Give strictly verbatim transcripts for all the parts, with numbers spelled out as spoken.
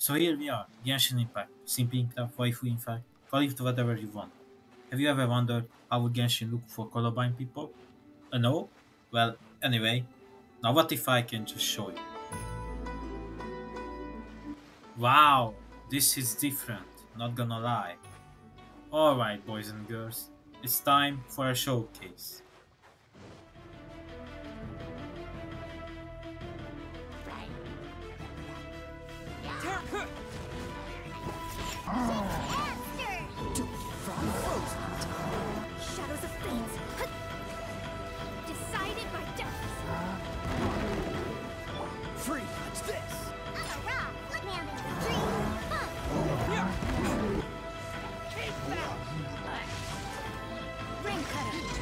So here we are, Genshin Impact, Simping Craft, Waifu in fact, call it whatever you want. Have you ever wondered how would Genshin look for colorblind people? Uh, no? Well, anyway, now what if I can just show you? Wow, this is different, not gonna lie. Alright boys and girls, it's time for a showcase. Shadows of fate. Decided by death. Free! What's this? I'm a rock. Let me out of the tree. Yeah. Keep that! Ring cutter.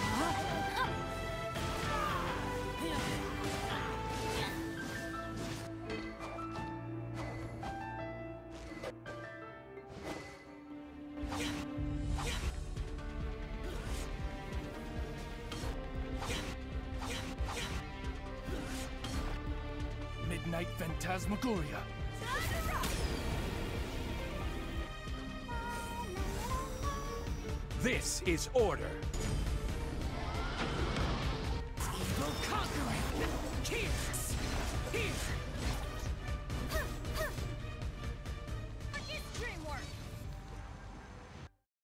Midnight Phantasmagoria. This is order.